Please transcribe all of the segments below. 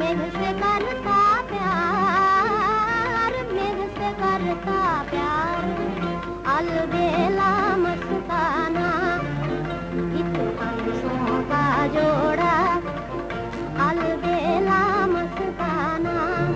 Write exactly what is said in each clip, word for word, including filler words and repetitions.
मेघ से करता प्यार, मेघ से करता प्यार, अलबेला मस्ताना, इत हंसों का जोड़ा, अलबेला मस्ताना।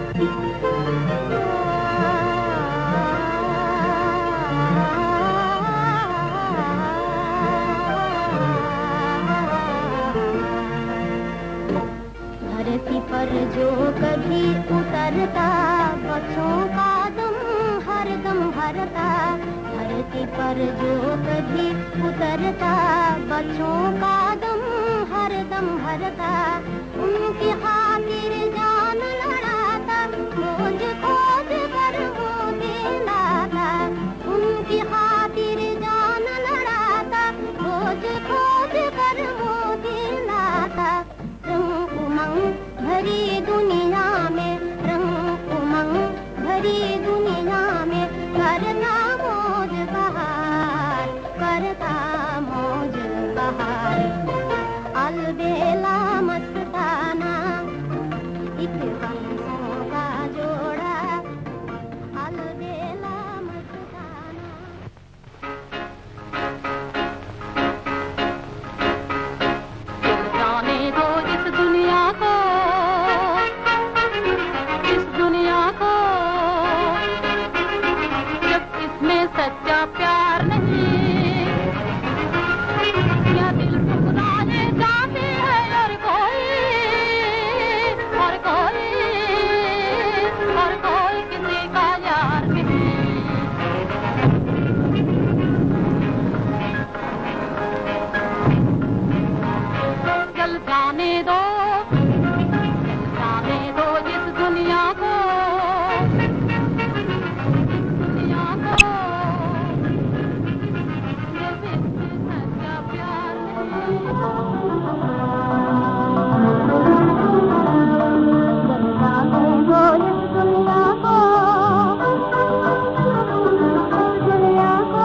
धरती पर जो कभी उतरता, बच्चों का दम हरदम भरता। धरती पर जो कभी उतरता, बच्चों का दम हरदम भरता। उनकी खातिर जान लड़ाता, खोज खोज कर वो दिलाता। उनकी खातिर जान लड़ाता, खोज खोज कर वो दिलाता। रंग उमंग भरी दुनिया में, रंग उमंग भरी दुनिया में, करता मौज बहार, करता मौज बहार, अलबेला मस्ताना, एक हंसों का जोड़ा, अलबेला मस्ताना। जाने दो इस दुनिया को, इस दुनिया को, जब इसमें सच्चा प्यार नहीं, या दिल ठुकराने जाते हैं और कोई, और कोई, और कोई किसी का यार नहीं। चल जाने दो, जाने दो इस दुनिया को, दुनिया को, जब इसमें सच्चा प्यार नहीं। चल जाने दो इस दुनिया को, दुनिया को,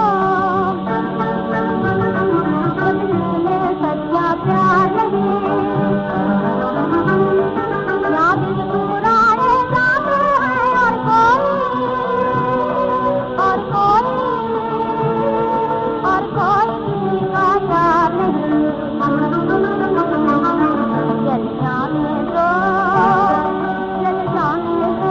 जब इसमें सच्चा प्यार नहीं। या दिल ठुकराए जाते हैं और कोई, और कोई, और कोई किसी का यार नहीं। चल जाने दो, चल जाने दो।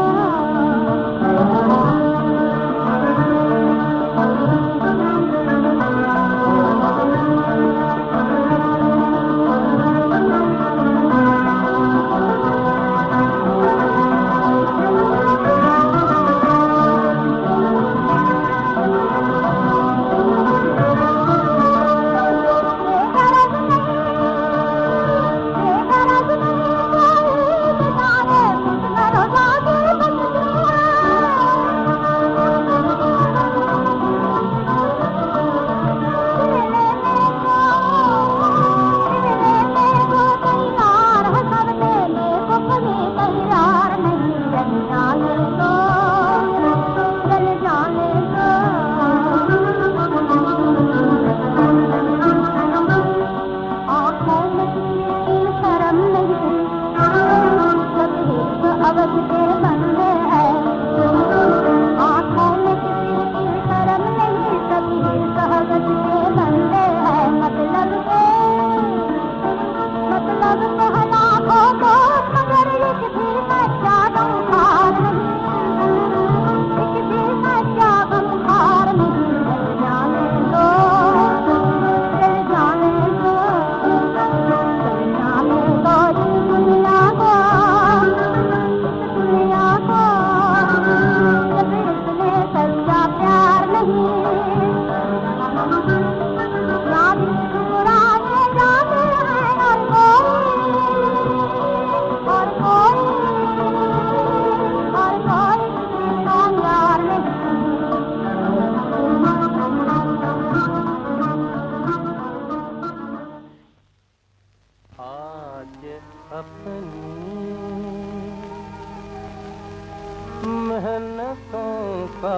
मेहनतों का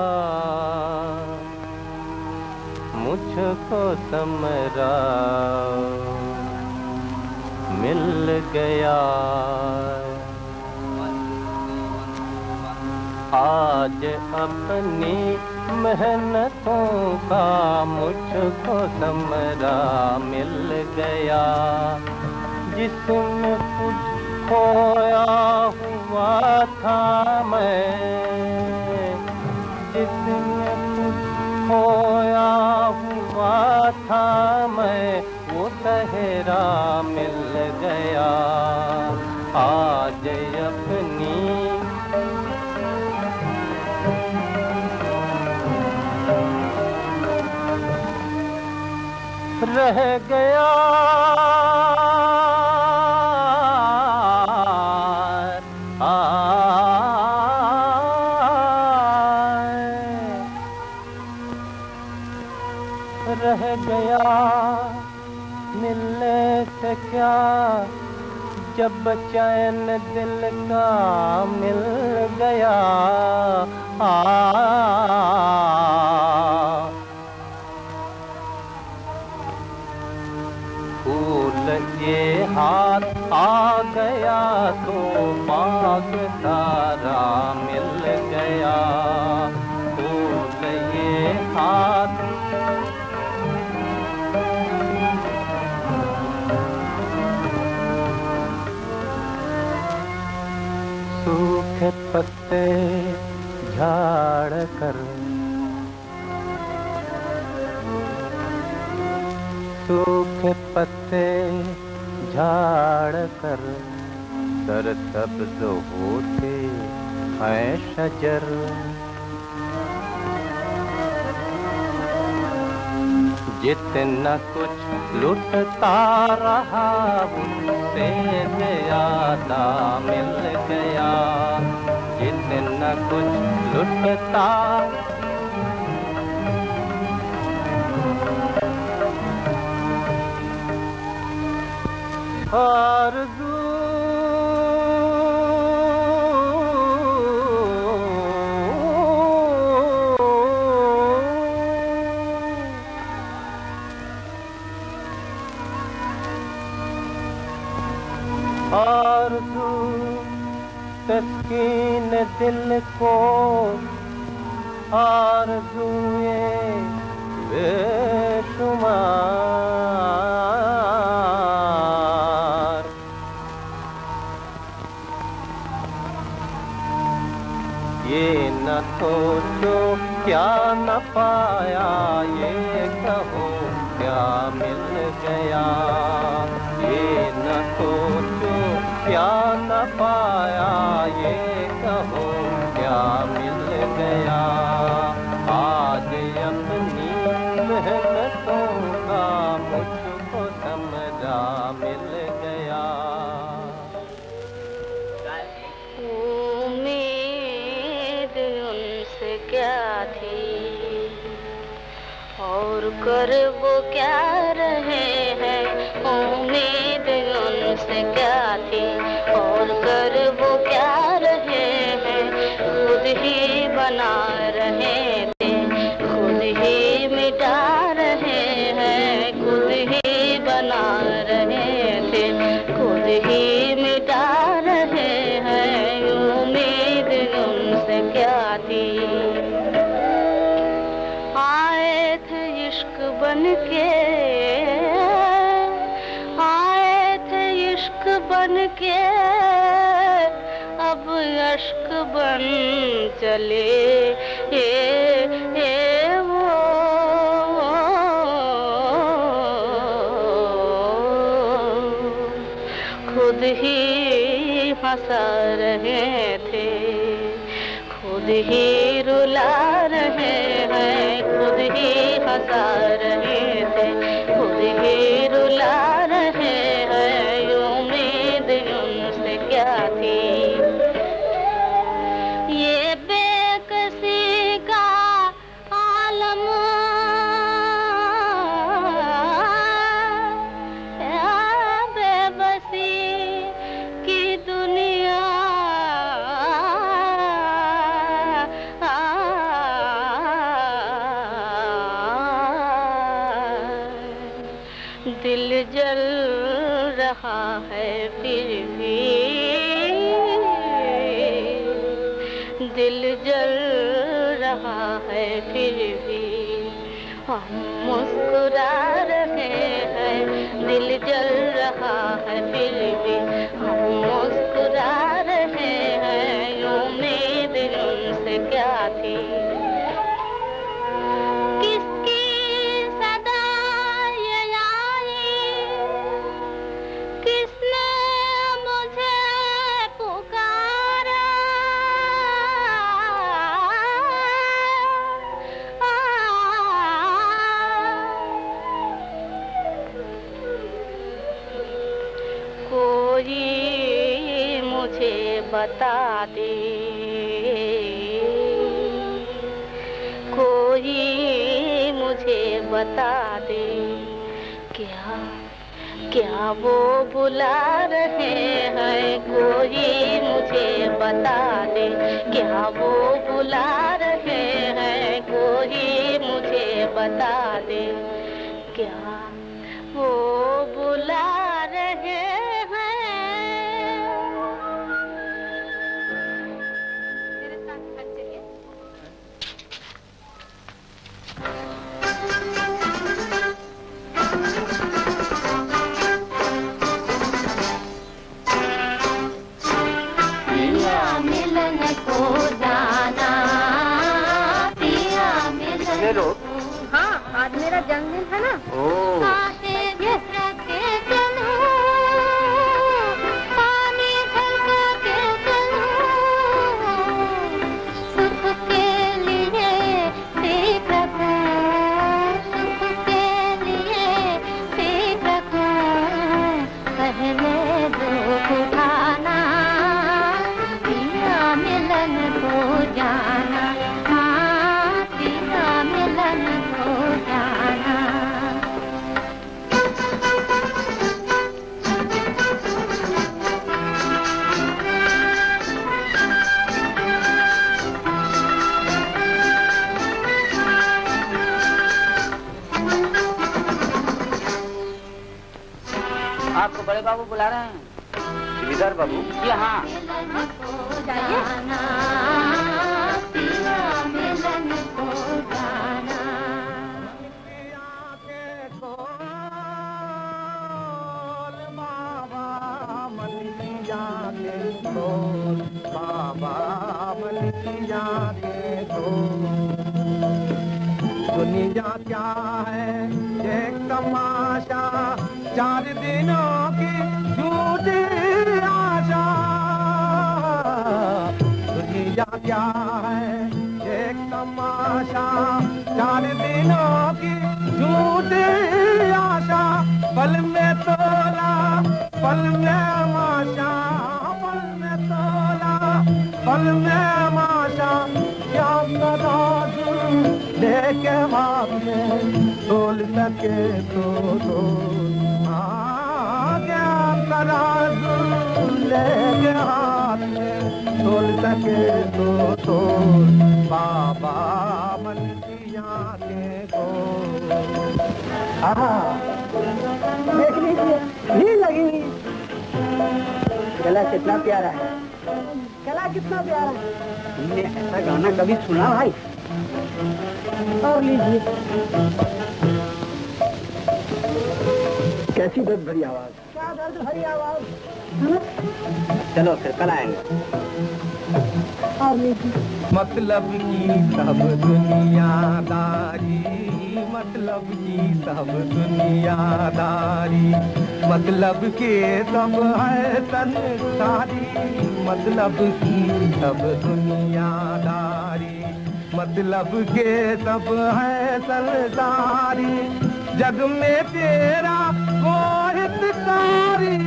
मुझको समरा मिल गया, आज अपनी मेहनतों का मुझको समरा मिल गया। जिसमें कुछ खोया हुआ था मैं, जिसमें कुछ खोया हुआ था मैं, वो सहरा मिल गया। आज अपनी रह गया रह गया मिलने से क्या, जब चैन दिल का मिल गया। आ फूल ये हाथ आ गया तो बाग सारा मिल गया। फूल ये हाथ सूखे पत्ते झाड़ कर, सूखे पत्ते झाड़ कर, सरसब्ज होते हैं शजर। जितना कुछ लुटता रहा उससे ज्यादा मिल गया। जितना कुछ लुटता आरज़ू आरज़ू तस्कीन दिल को, आरज़ूए बेशुमार। ये न सोचो क्या न पाया, ये कहो क्या मिल गया। ये न सोचो क्या न पाया, ये कहो क्या मिल गया। आज अपनी मेहनतों का मुझको समरा मिल गया। उम्मीद उनसे क्या थी और कर वो क्या रहे हैं। उम्मीद उनसे क्या थी और कर वो क्या रहे हैं। खुद ही बना रहे थे, खुद ही मिटा रहे हैं। खुद ही बना रहे थे, खुद ही मिटा रहे हैं। उम्मीद उनसे क्या थी। आए थे इश्क बन के, आए थे इश्क बन के, अब अश्क बन चले ए, ए वो। खुद ही हंसा रहे थे, खुद ही रुला रहे हैं। खुद ही हंसा रहे थे, खुद ही रुला रहे हैं। उम्मीद उनसे क्या थी। ये बेकसी का आलम, बेबसी की दुनिया, दिल जल रहा है फिर भी, दिल जल रहा है फिर भी हम मुस्कुरा रहे हैं, दिल जल रहा है फिर भी हम मुस्कुरा रहे हैं। उम्मीद उनसे क्या थी, किसकी सदा ये आई, किसने मुझे पुकारा, कोई मुझे बता दे, कोई मुझे बता दे, क्या क्या वो बुला रहे हैं। कोई मुझे बता दे, क्या वो बुला रहे हैं। कोई मुझे बता दे, क्या वो बुला रहे हैं। मेरे साथ साथ चलिए। पिया मिलन को जाना, पिया मिलन को। हाँ, आज मेरा जन्मदिन है ना। ओह। आपको बड़े बाबू बुला रहे हैं। जमींदार बाबू? जी हाँ। दुनिया क्या है एक तमाशा, चार दिनों की झूठी आशा। दुनिया क्या है एक तमाशा, चार दिनों की झूठी आशा। पल में तोला पल में माशा, पल में तोला पल में माशा। क्या तराजू लेके हाथ में तोल सके तो तो, क्या तराजू लेके हाथ में तोल सके तो तो। बाबा मन की आंखें को देख लीजिए, भीड़ लगी। गला कितना प्यारा है, गला कितना प्यारा है। तुमने ऐसा गाना कभी सुना भाई? और लीजिए। कैसी दर्द भरी आवाज, क्या दर्द भरी आवाज। चलो फिर कल आएंगे। और लीजिए। मतलब की सब दुनियादारी, मतलब की सब दुनियादारी, मतलब के सब है संसारी। मतलब की सब दुनियादारी, मतलब के सब है संसारी। जग में तेरा कोई हितकारी,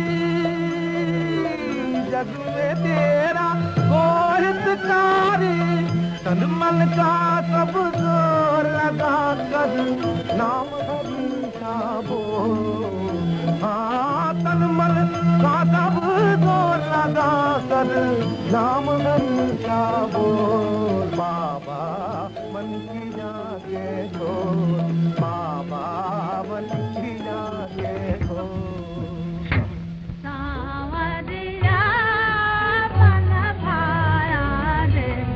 जग में तेरा कोई हितकारी। तन मन का सब जोर लगा कर नाम हरि का बोल। हाँ, तन मन का सब जोर लगा कर नाम हरि का बोल। बाबा मन की जागे खोल, बाबा मन की जागे खोल। सावरिया पन भाया रे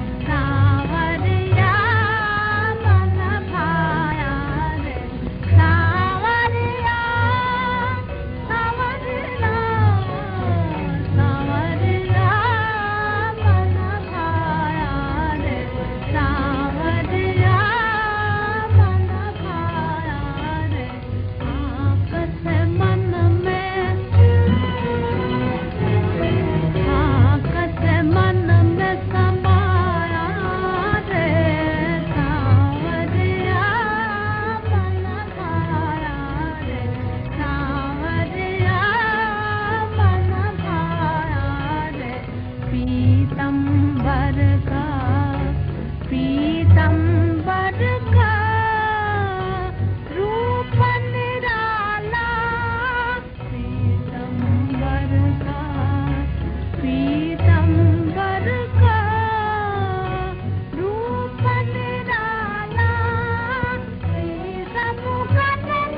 पीतंबर का पीतंबर का रूप निराला पीतंबर का पीतंबर का रूप निराला सब का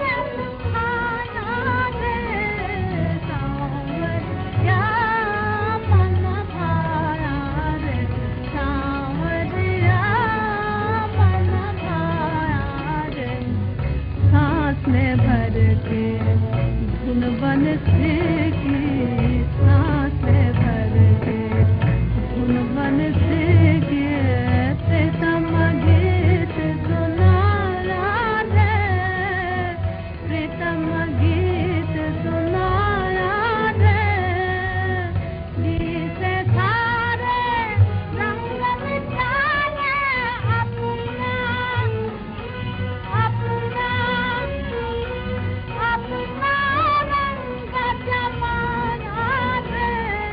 में भर के धुन बन से की सांस में भर के धुन बन से के प्रीतम गीत सुनाया रे प्रीतम गीत सुनाया रे गीत सारे रंग मिटाए अपना अपना अपना रंग जमाना रे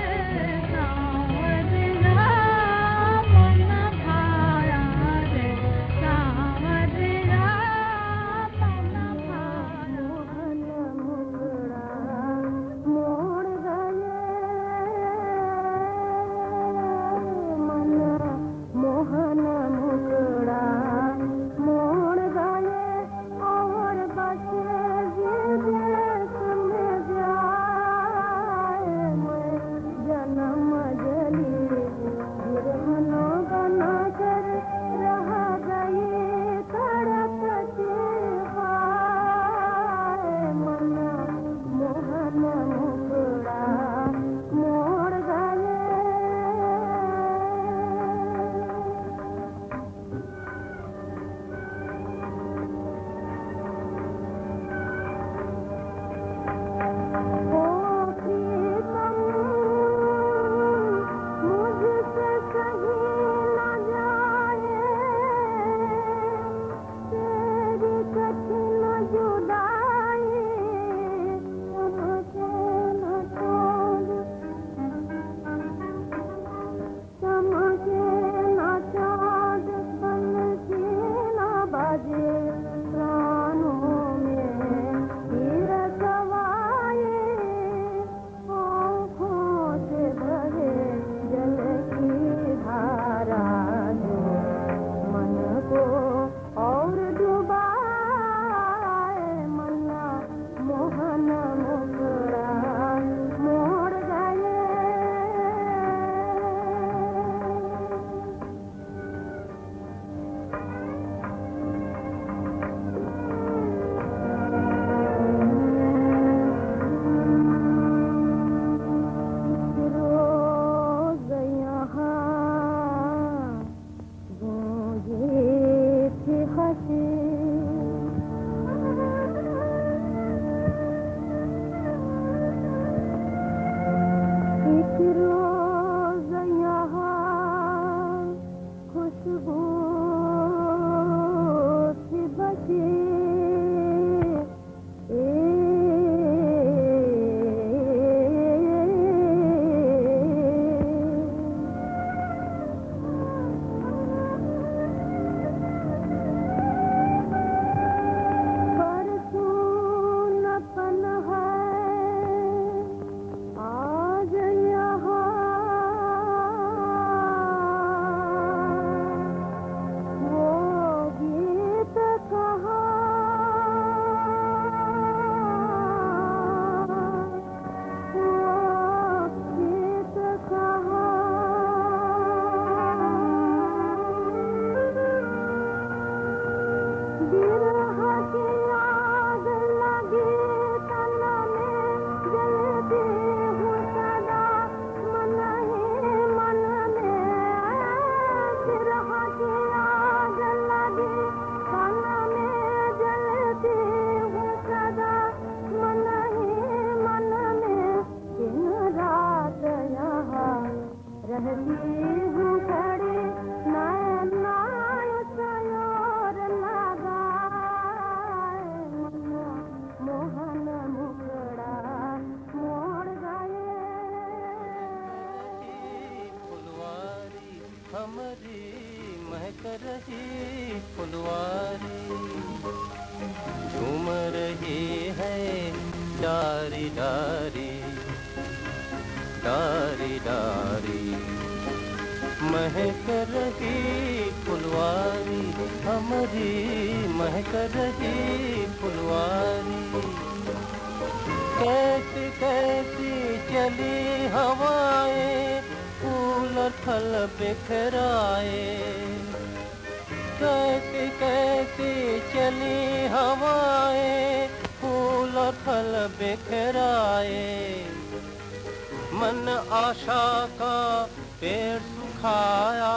सांवरिया मन भाया रे सांवरिया मन भाया मोहन मुखड़ा मोड़ गए मन मोहन मुखड़ा मोड़ गए और बचे विदेश में जाए मैं जन्म जली गिरहनों बना कर रह गई तड़पती हाय मन मोहन मुखड़ा मोड़ गए ओ प्रीतम मुझसे कहीं न जाए तेरी कठिन जुदाई समझे न छोड़ समझे न चाँद बंसी न बाजे प्राणों में तीर सवाए आँखों से बहे जल की धारा जो मन को और डुबाए मन्ना मोहन मुखड़ा मोड़ गए रोज यहाँ गूंजी थी हंसी एक रोज यहाँ खुशबू थी बची पर सूनपन है आज यहाँ वो गीत कहाँ वो गीत कहाँ बिरह की आग लगी तन में जलती हूँ सदा मन ही मन में बिरह की आग लगी तन में जलती हूँ सदा मन ही मन में दिन रात यहाँ रहती हूँ खड़ी नैन नायक और लगाए मोहन मुखड़ा मोड़ गए हमारी महक रही फुलवारी, झूम रही है डारी डारी डारी डारी, महक रही फुलवारी, हमारी महक रही फुलवारी। कैसी कैसी चली हवाएं, फूल और फल बिखराए, कैसी कैसी चली हवाएं, फूल और फल बिखराए। मन आशा का पेड़ सुखाया,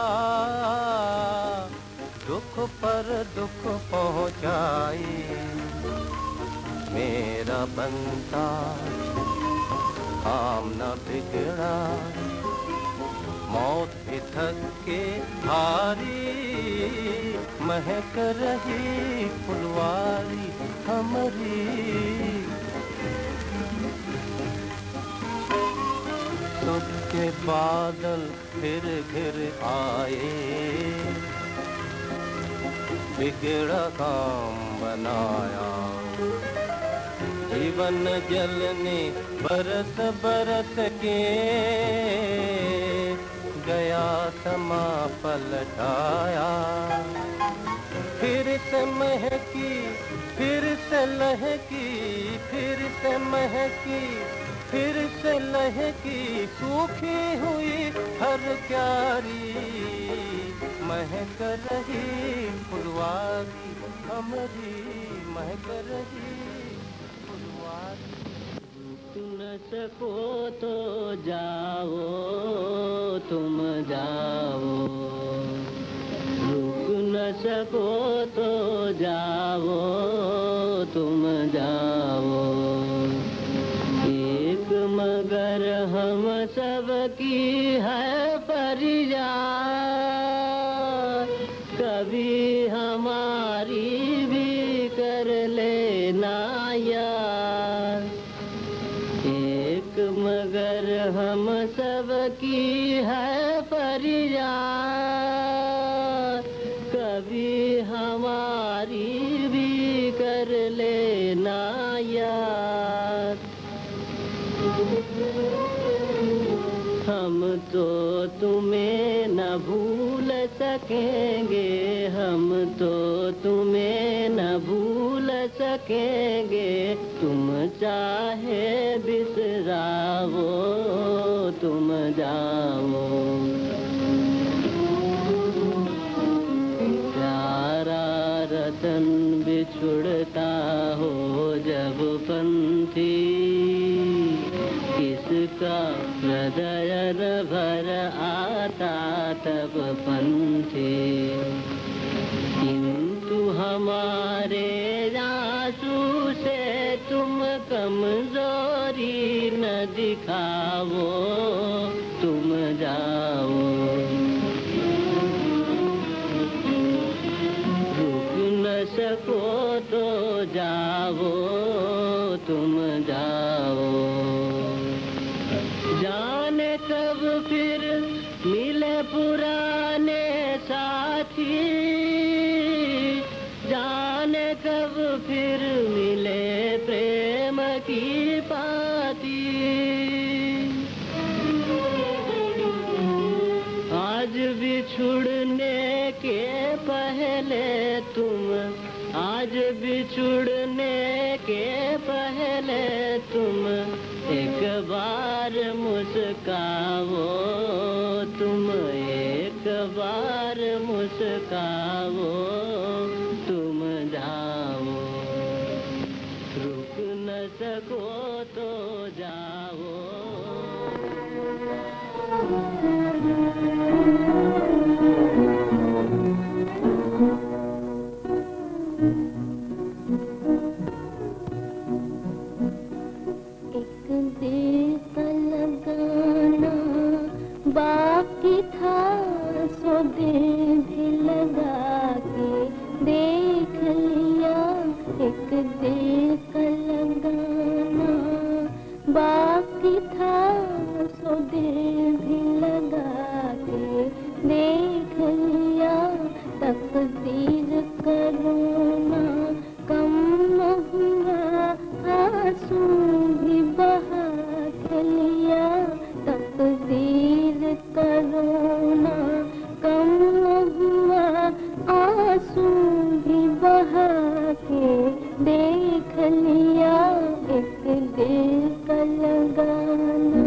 दुख पर दुख पहुँचाए। मेरा बनता काम न बिगड़ा, मौत भी थक के हारी, महक रही फुलवारी हमारी। सुख के बादल फिर घिर आए, बिगड़ा काम बनाया। जीवन जल ने बरस बरस के, गया समा पलटाया। फिर से महकी फिर से लहकी, फिर से महकी फिर से लहकी, सूखी हुई हर क्यारी, महक रही फुलवारी हमारी, महक रही फुलवारी। रुक न सको तो जाओ तुम जाओ, रुक न सको तो जाओ तुम जाओ। एक मगर हम सब की है फरियाद, कभी हमारी भी कर लेना यार। एक मगर हम सब की है फरियाद, कभी हमारी भी कर लेना यार। हम तो तुम्हें न भूल सकेंगे, हम तो तुम्हें न भूल सकेंगे। तुम चाहे बिसराओ तुम जाओ। प्यारा रतन बिछुड़ता हो जब पंथी, किसका हृदय भर आता तब पंथी। किंतु हमारे आंसू से तुम कमजोरी न दिखाओ तुम जाओ। रुक न सको तो जाओ तुम जाओ। जाने कब फिर मिले पुराने साथी, जाने कब फिर मिले प्रेम की पाती। आज बिछुड़ने के पहले तुम, आज बिछुड़ने के पहले तुम एक बार मुस्काओ तुम, एक बार मुस्काओ तुम जाओ। रुक न सको तो जाओ। बाकी था सो दिल भी लगा के देख लिया, एक दिल का लगाना बाकी था सो दिल भी लगा के रोना कम न हुआ, आंसू भी बहा के देख लिया एक दिल का लगाना।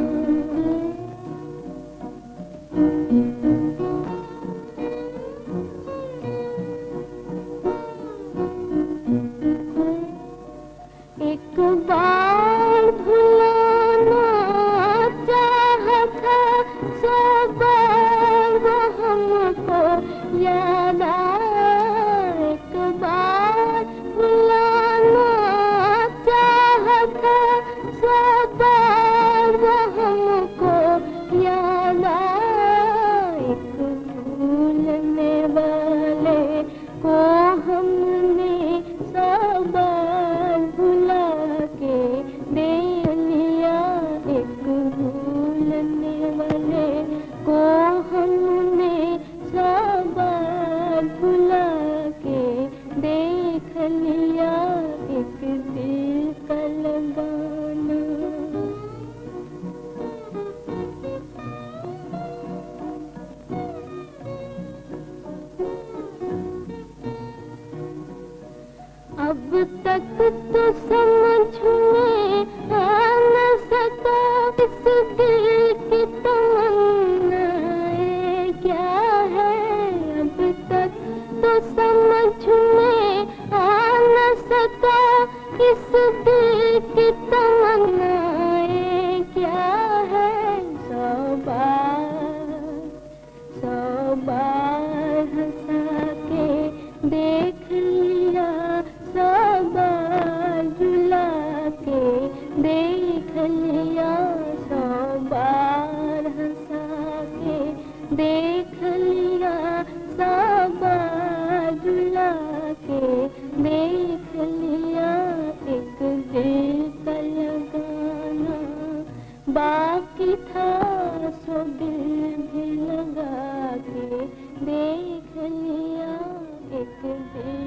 एक बार भुलाना चाहा था, सौ बार वो हमको याद आया। एक बार भुलाना चाहा था, सौ बार वो हमको याद आया। एक भूलने वाले को हमने सौ बार भुला के दे लिया। एक भूलने वाले को हमने सौ बार भुला के देख लिया एक दिल का लगाना। अब तक तो समझ में आ न सका इस दिल की तमन्नाएं क्या है। अब तक तो समझ में आ न सका इस दिल की तमन्नाएं क्या है। सौ बार सौ बार हंसा के देख लिया, सौ बार रुला के देख लिया। सौ बार हंसा के देख लिया, सौ बार रुला के देख लिया एक दिल का लगाना। बाकी था सो दिल भी लगा के देख लिया एक दिल